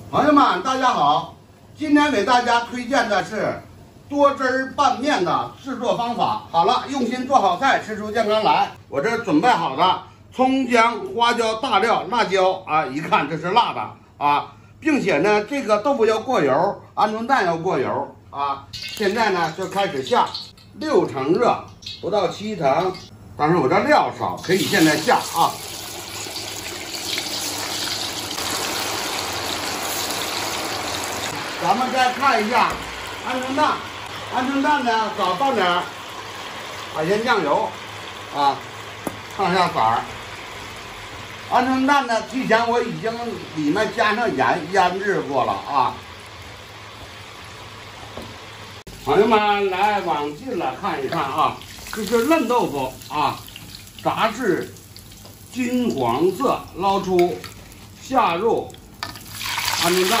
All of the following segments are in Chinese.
朋友们，大家好！今天给大家推荐的是多汁儿拌面的制作方法。好了，用心做好菜，吃出健康来。我这准备好的葱姜、花椒、大料、辣椒啊，一看这是辣的啊，并且呢，这个豆腐要过油，鹌鹑蛋要过油啊。现在呢就开始下，6成热，不到7成。但是我这料少，可以现在下啊。咱们再看一下鹌鹑蛋，鹌鹑蛋呢少倒点海鲜酱油啊，上下色儿。鹌鹑蛋呢，提前我已经里面加上盐腌制过了啊。朋友们来往近了看一看啊，这是嫩豆腐啊，炸至金黄色，捞出，下入鹌鹑蛋。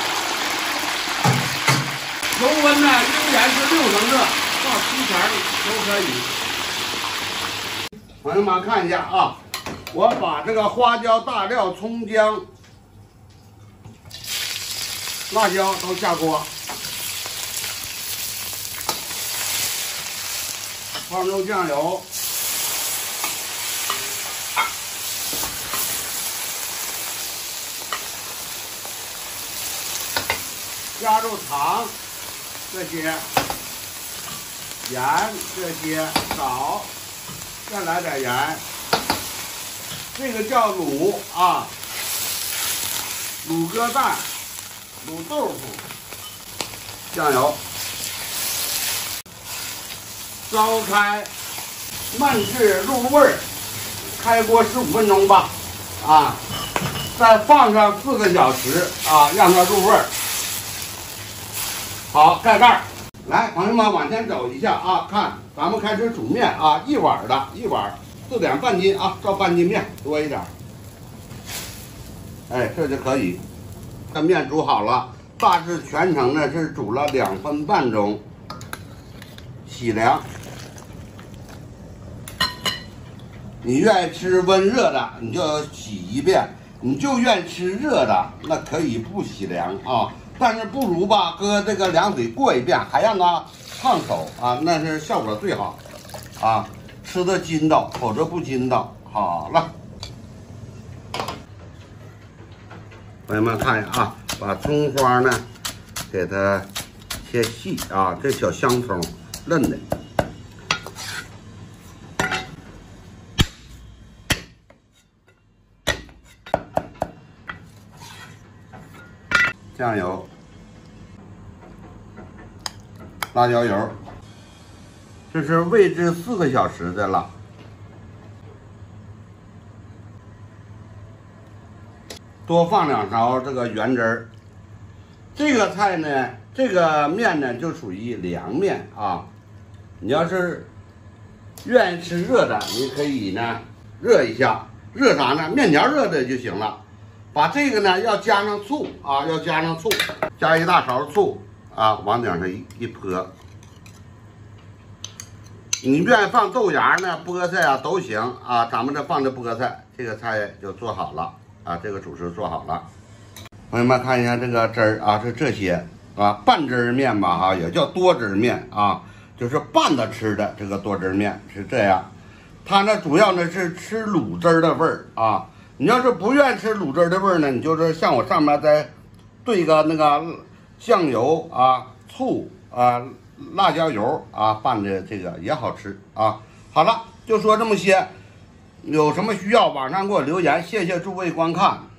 油温呢，仍然是6成热到7成都可以。朋友们看一下啊，我把这个花椒、大料、葱姜、辣椒都下锅，放入酱油，加入糖。这些盐这些少，再来点盐。这个叫卤啊，卤鸽蛋、卤豆腐，酱油，烧开，焖至入味儿，开锅15分钟吧，啊，再放上4个小时啊，让它入味儿。好，盖盖儿。来，朋友们往前走一下啊，看，咱们开始煮面啊，1碗的，1碗4点半斤啊，照半斤面多一点。哎，这就可以。这面煮好了，大致全程呢是煮了2分半钟。洗凉。你愿意吃温热的，你就洗一遍；你就愿意吃热的，那可以不洗凉啊。但是不如吧，搁这个凉水过一遍，还让它烫手啊，那是效果最好啊，吃的筋道，否则不筋道。好了，朋友们看一下啊，把葱花呢给它切细啊，这小香葱嫩的。酱油、辣椒油，这是煨制4个小时的了。多放2勺这个原汁儿。这个菜呢，这个面呢就属于凉面啊。你要是愿意吃热的，你可以呢热一下，热啥呢？面条热的就行了。把这个呢要加上醋啊，要加上醋，加1大勺醋啊，往顶上一泼。你愿意放豆芽呢、菠菜啊都行啊，咱们这放的菠菜，这个菜就做好了啊，这个主食做好了。朋友们看一下这个汁儿啊，是这些啊，半汁儿面吧哈，也叫多汁儿面啊，就是拌着吃的这个多汁儿面是这样。它呢主要呢是吃卤汁儿的味儿啊。你要是不愿意吃卤汁的味儿呢，你就是像我上面再兑个那个酱油啊、醋啊、辣椒油啊拌的这个也好吃啊。好了，就说这么些，有什么需要网上给我留言，谢谢诸位观看。